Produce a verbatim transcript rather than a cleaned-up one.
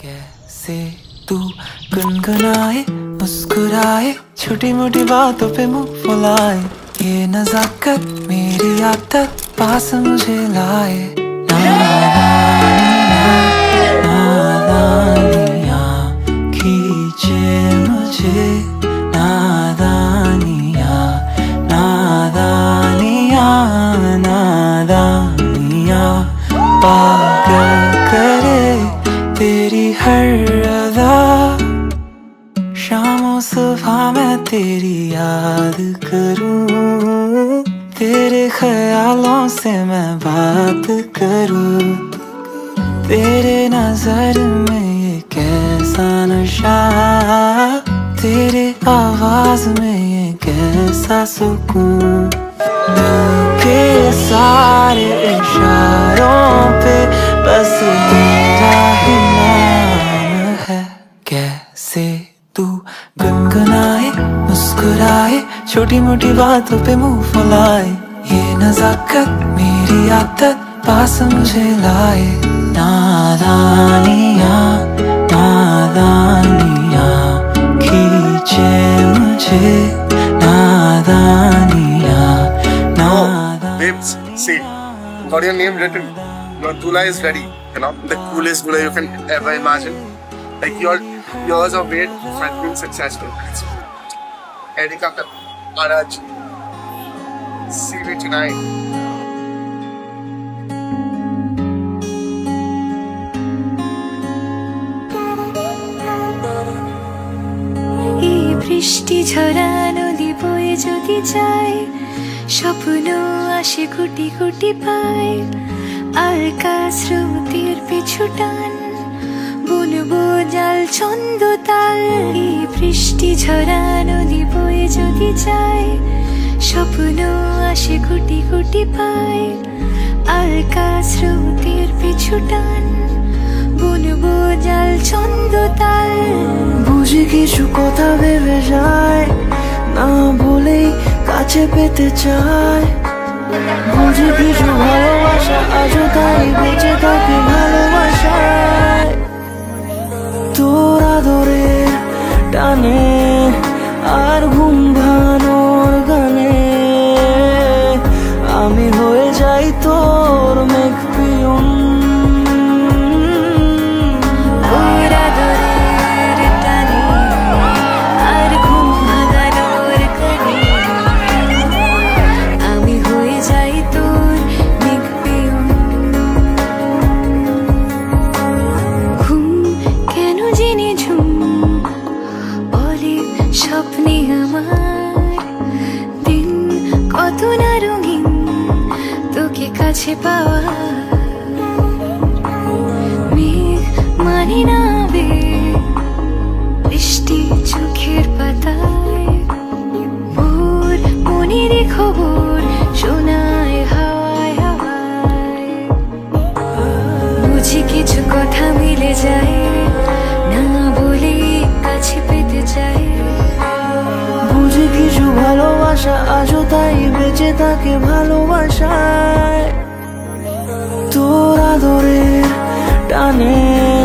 कैसे तू गुनगुनाए मुस्कुराए छोटी मोटी बातों पे मुंह फुलाए ये नजाकत मेरी आदत पास मुझे लाए नादानियाँ खींचे मुझे नादानियाँ नादानियाँ नादानियाँ पागल करे तेरी हर अदा शामों सुबह मैं तेरी याद करूं तेरे ख्यालों से मैं बात करूं तेरे नजर में ये कैसा नशा तेरे आवाज में ये कैसा सुकून दिल के सारे इशारों पे बस तेरा ही नाम है कैसे तू गुनगुनाए मुस्कुराए छोटी मोटी बातों पे मुंह फुलाए ये नजाकत मेरी आदत पास मुझे लाए नादानियाँ नादानियाँ खींचे मुझे नादानियाँ नादानियाँ Babes, see, got your name written. Your dula is ready. You know, the coolest dula you can ever imagine. Like your years of wait has been successful. Erika Araj, see me tonight. এই বৃষ্টি ঝরা নদী বয়ে যদি যায় স্বপ্ন আসে কোটি কোটি পায় আর কাস্রোতের পিছু টান বুনবো জাল ছন্দ তাল এই বৃষ্টি ঝরা নদী বয়ে যদি যায় স্বপ্ন আসে কোটি কোটি পায় আর কাস্রোতের পিছু টান বুনবো জাল ছন্দ তাল বুঝি কিছু কথা ভেবে যায় না বলেই কাছে পেতে চায় বুঝি কিছু ভালোবাসা আজও তাই বেঁচে থাকে ভালোবাসায় তোর আদরের টানে আর ঘুম ভাঙানোর গানে আমি হয়ে যাই তোর মেঘ পিয়ন স্বপ্নে আমার দিন কত না রঙিন তোকে কাছে পাওয়া মেঘ মানে না বৃষ্টি চোখের পাতায় ভোর মনের খবর শোনায় হাওয়ায় হাওয়ায় বুঝি কিছু কথা মিলে যায় না বলে কাছে পেতে চাই বুঝি কিছু ভালোবাসা আজও তাই বেঁচে থাকে ভালোবাসায় তোর আদরের টানে